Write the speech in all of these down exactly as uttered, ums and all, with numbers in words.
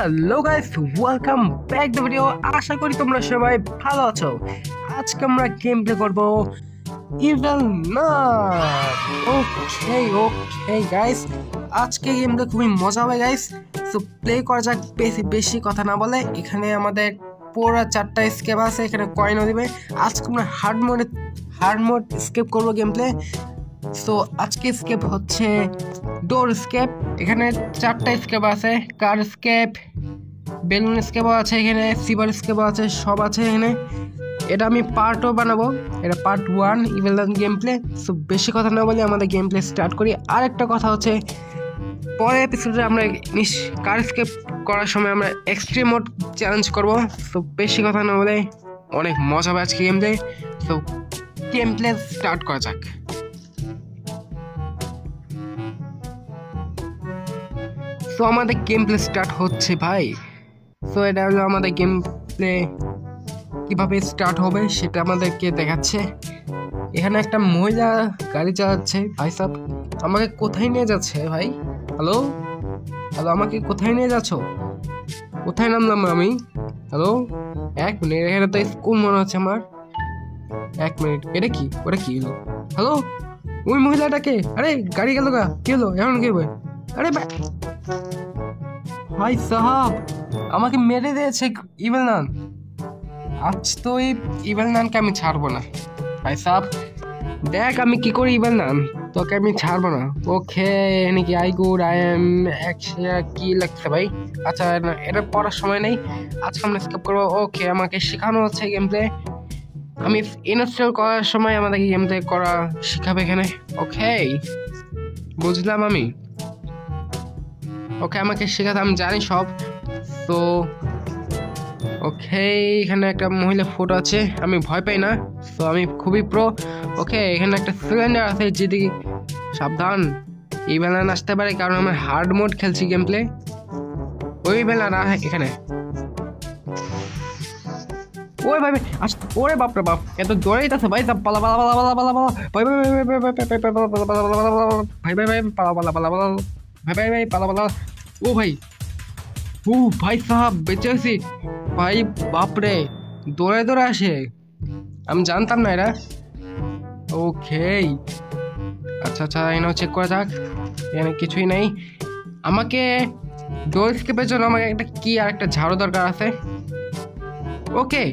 Hello guys, welcome back the video. আশা করি তোমরা সবাই ভালো আছো। আজকে আমরা গেম প্লে করব ইভেল না। ওকে ওকে গাইস, আজকে গেমটা খুবই মজা হবে গাইস। সো প্লে করা যাক। বেশি বেশি কথা না বলে, এখানে আমাদের পুরো চারটা স্কেপ আছে, এখানে কয়েনও দিবে। আজকে আমরা হার্ড মোডে হার্ড মোড স্কেপ করবো গেম প্লে। সো আজকে স্কেপ হচ্ছে ডোর স্কেপ। এখানে চারটা স্কেপ আছে, কার স্কেপ, বেলুন স্কেপও আছে, এখানে সিভার স্কেপও আছে, সব আছে এখানে। এটা আমি পার্টও বানাবো, এটা part one evil game play. So বেশি কথা না বলে আমাদের গেম প্লে স্টার্ট করি। আর একটা কথা হচ্ছে, পরের এপিসোডে আমরা কার স্কেপ করার সময় আমরা এক্সট্রিম মোড চ্যালেঞ্জ করবো। সো বেশি কথা না বলে অনেক মজা হবে আজকে game play. So game play start করা যাক। সো আমাদের গেম প্লে স্টার্ট হচ্ছে ভাই। সো এটা হলো আমাদের গেম প্লে, কীভাবে স্টার্ট হবে সেটা আমাদেরকে দেখাচ্ছে। এখানে একটা মহিলা গাড়ি চালাচ্ছে। ভাই সাহেব, আমাকে কোথায় নিয়ে যাচ্ছে ভাই? হ্যালো হ্যালো আমাকে কোথায় নিয়ে যাচ্ছ? কোথায় নামলাম আমি? হ্যালো, এক মিনিট, এখানে তো স্কুল মনে হচ্ছে আমার। এক মিনিট, এটা কি? ওটা কি হলো? হ্যালো, ওই মহিলাটাকে? আরে গাড়ি গেল গা, কি হলো এখন? কি হবে? আরে ভাই সাহাব, আমাকে মেরে দিয়েছে ইভেল নান। আজ তো এই ইভেল নানকে আমি ছাড়বো না। ভাই সাহাব দেখ আমি কি করি ইভেল নান, তোকে আমি ছাড়বো না। ওকে নাকি আই গুড আই এম কি লাগছে ভাই? আচ্ছা, এটা পড়ার সময় নেই, আজকে আমরা স্কিপ করবো। ওকে, আমাকে শেখানো হচ্ছে গেম প্লে। আমি ইনস্টল করার সময় আমাদেরকে গেম প্লে করা শেখাবে এখানে। ওকে বুঝলাম আমি। ওকে আমাকে শেখাতে আমি জানি সব। তো ওকে, এখানে একটা মহিলা ফটো আছে, আমি ভয় পাই না। তো আমি খুবই প্রো। ওকে, এখানে একটা সিলিন্ডার আছে, যেদিকে সাবধান, এই বেলা আসতে পারে কারণ আমি হার্ড মোড খেলছি গেম প্লে। ওই বেলা না এখানে। ওই ভাই আসতে, ওরে বাপরে বাপ, এত দৌড়াই আছে ভাই। পালা পালা পালা পালা পালা পালা ভাই ভাই ভাই ভাই ভাই ভাই ভাই ভাই ভাই পালা পালা পালা পালা ভাই ভাই ভাই পালা পালা। ও ভাই, ও ভাই সাহাব বেঁচে আছি ভাই। বাপরে, দৌড়ে দৌড়ে আসে, আমি জানতাম না এরা। ওকে আচ্ছা আচ্ছা, এখানে চেক করা যাক। এখানে কিছুই নেই। আমাকে ডোর স্কেপের জন্য আমাকে একটা কি আর একটা ঝাড়ু দরকার আছে। ওকে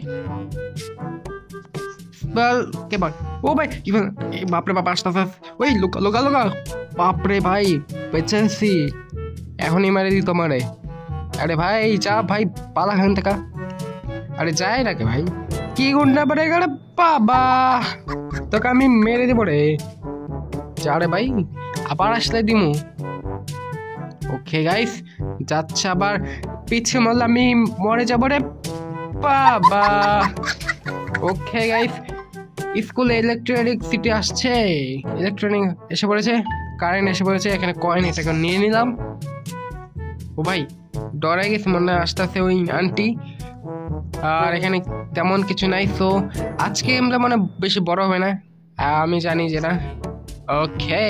ও ভাই, বাপরে বাপ আসতে আসতে, ওই লোকা লোকা লোকা, বাপরে ভাই বেঁচে আছি, এখনই মারে দিই তোমারে। আরে ভাই যা ভাই, পালা খান থেকে। আরে যাই নাকি ভাই, কি গুন্ডা পড়ে গেলে বাবা, তোকে আমি মেরে দিব রে। যা রে ভাই, আবার আসলে দিমু। ওকে গাইস, যাচ্ছে আবার, পিছে মারলে আমি মরে যাবো রে বাবা। ওকে গাইস, স্কুলে ইলেকট্রিসিটি আসছে, ইলেকট্রনিক এসে পড়েছে, কারেন্ট এসে পড়েছে। এখানে কয়েন, এটাকে নিয়ে নিলাম। ও ভাই ডরে গেছে মনে হয়, আসতে আসতে ওই আন্টি। আর এখানে তেমন কিছু নাই। তো আজকে আমরা মানে বেশি বড় হবে না, আমি জানি যেটা। ওকে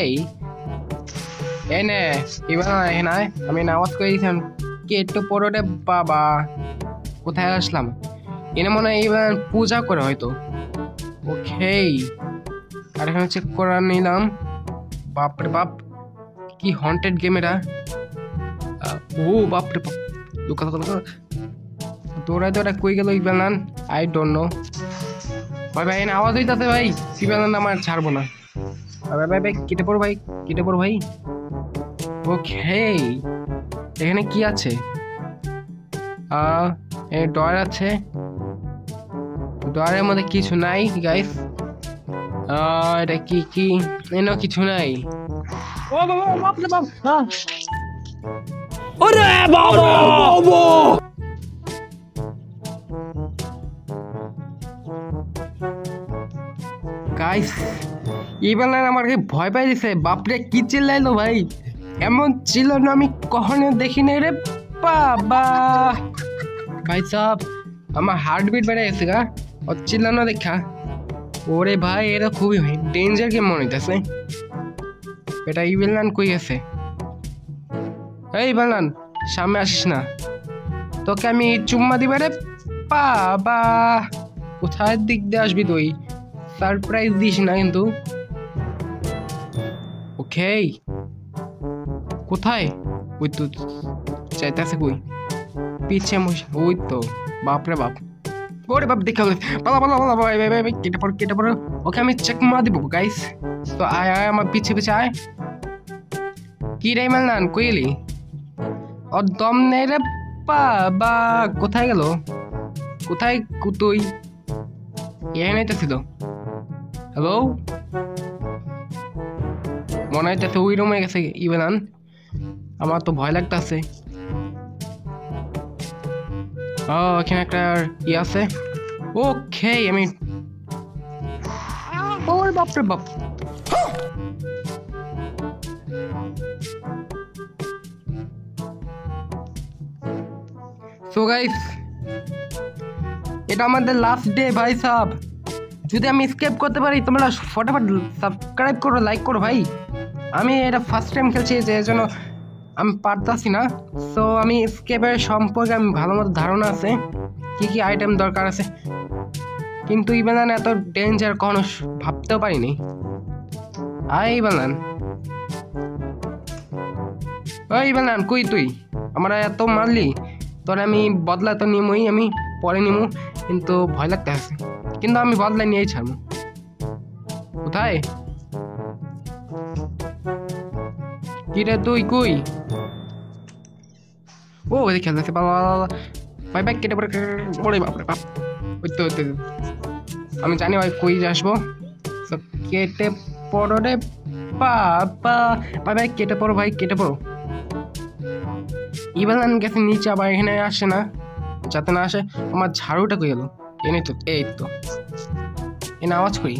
এনে এবার এখানে আমি নামাজ করে দিয়েছিলাম, কি একটু পরে বাবা কোথায় আসলাম? এনে মনে হয় এবার পূজা করে হয়তো। ওকে, আর এখানে চেক করে নিলাম। বাপরে বাপ, কি হন্টেড গেম এটা। ও বাপরে বাপ, লুকা লুকা দৌড়ায় দৌড়ায় কই গেল ইবেলান? আই ডোন্ট নো ভাই। ভাই এনে আওয়াজ হইতাছে ভাই, ইবেলান আমার ছাড়বো না। ভাই ভাই ভাই কেটে পড়ো ভাই, কেটে পড়ো ভাই। ওকে, এখানে কি আছে? আহ ডয়ার আছে, ডয়ারের মধ্যে কিছু নাই গাইস। এটা কি কি? এনে কিছু নাই। ও বাবা, বাপরে বাপ, ওরে বাবা। গাইস ইবেলান আমাকে ভয় পাই দিছে। বাপরে কি চিল্লাইলো ভাই, এমন চিল্লানো আমি কখনো দেখি নাই রে বাবা। ভাই সাহেব আমার হার্টবিট বেড়ে গেছে গা ও চিল্লানো দেখা। ওরে ভাই, এটা খুবই ডেঞ্জার গেম মনে হইতেছে। এটা ইবেলান কই গেছে? এই ইবেলান সামনে আসিস না। তোকে আমি চুম্মা দিবে রে বাবা। কোথায় দিক দিয়ে আসবি তুই? সারপ্রাইজ দিস না কিন্তু। ওকে কোথায়? ওই তো চাইতেছে কই পিছে মশা। ওই তো বাপরে বাপ, ওরে বাপ দেখা পালা পালা পালা ভাই ভাই ভাই কেটে পড়ো কেটে পড়ো। ওকে আমি চেক মার দিব গাইস। তো আয় আয় আমার পিছে পিছে আয়। কি রে মালনান কইলি? ওর দম নেই রে বাবা। কোথায় গেল? কোথায় তুই? এখানে নাইতেছিল। হ্যালো, মনে হইতেছে ওই রুমে গেছে ইভেলান। আমার তো ভয় লাগতেছে। ও এখানে একটা ই আছে। ওকে আমি ওরে বাপরে বাপ। সো গাইস এটা আমাদের লাস্ট ডে ভাই সাব। যদি আমি স্কেপ করতে পারি তোমরা ফটাফট সাবস্ক্রাইব করো, লাইক করো ভাই। আমি এটা ফার্স্ট টাইম খেলছি যে জন্য আমি পারতাছি না। সো আমি স্কেপের সম্পর্কে আমি ভালো মতো ধারণা আছে, কি কি আইটেম দরকার আছে, কিন্তু এই বানান এত ডেঞ্জার কখনো ভাবতেও পারিনি। আই বানান ওই বানান কই তুই? আমরা এত মারলি তোর আমি বদলা তো নিমই, আমি পরে নিমু, কিন্তু ভয় লাগতে আছে। কিন্তু আমি বদলা নিয়েই ছাড়বো। কোথায় কি রে তুই কই? ও ওই খেলতেছে বাবা ভাই ভাই কেটে পড়ে পড়ে বাপরে বাপ। ওই তো আমি জানি ভাই কই আসবো। কেটে পড়ো রে বাবা ভাই ভাই কেটে পড়ো ভাই কেটে পড়ো। ইভেলান গেছে নিচে, আবার এখানে আসে না, যাতে না আসে। আমার ঝাড়ুটা কই গেল? এনে তো এই তো এনে আওয়াজ করি।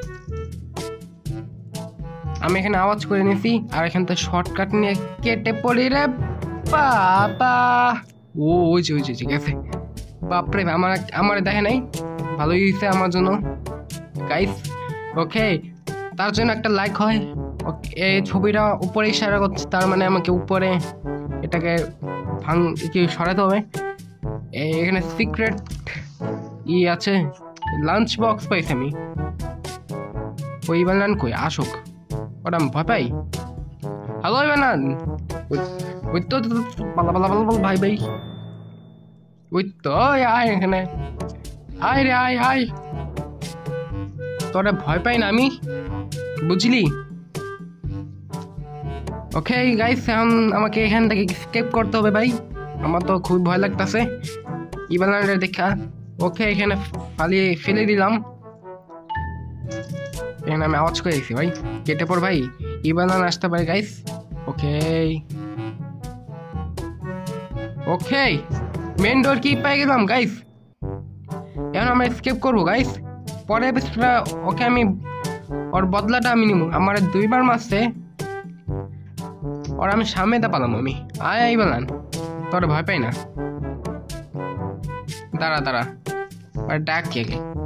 আমি এখানে আওয়াজ করে নিছি আর এখান থেকে শর্টকাট নিয়ে কেটে পড়ি রে বাবা। ও ওই যে ওই যে গেছে বাপরে। আমার আমার দেখে নাই, ভালোই হয়েছে আমার জন্য গাইস। ওকে তার জন্য একটা লাইক হয়। ওকে এই ছবিটা উপরে ইশারা করছে, তার মানে আমাকে উপরে এটাকে ভাঙ কি সরাতে হবে। এখানে সিক্রেট ই আছে, লাঞ্চ বক্স পাইছি আমি। ওই বানান কই আসুক, ওটা আমি ভয় পাই। হ্যালো বানান, ওই তো পালা পালা পালা ভাই ভাই। ওই তো আয় এখানে আয় রে আয় আয়। তোরা ভয় পাই না আমি, বুঝলি? ওকে গাইস এখন আমাকে এখান থেকে স্কেপ করতে হবে ভাই। আমার তো খুব ভয় লাগতেছে ইবালানের দেখা। ওকে এখানে ফালিয়ে ফেলে দিলাম। এখানে আমি আওয়াজ করে দিচ্ছি ভাই কেটে পড় ভাই, ইবালান আসতে পারে গাইস। ওকে ওকে মেন ডোর কি পেয়ে গেলাম গাইস। এখন আমরা স্কেপ করবো গাইস। পরে ওকে আমি ওর বদলাটা আমি নিব। আমার দুইবার মারছে ওর, আমি সামনে দা পালাম আমি। আয় আই বানান, তোর ভয় পাই না। দাঁড়া দাঁড়া ডাক কে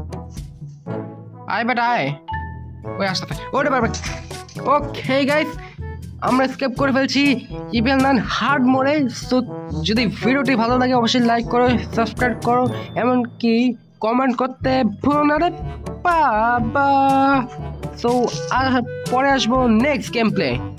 আয় বেটা আয়। ওই আসতে ওরে বাবা। ওকে গাইস আমরা স্কেপ করে ফেলছি ইভেল নান হার্ড মোড়ে। সো যদি ভিডিওটি ভালো লাগে অবশ্যই লাইক করো, সাবস্ক্রাইব করো, এমনকি কমেন্ট করতে ভুলো না রে বাবা। সো পরে আসবো নেক্সট গেম প্লে।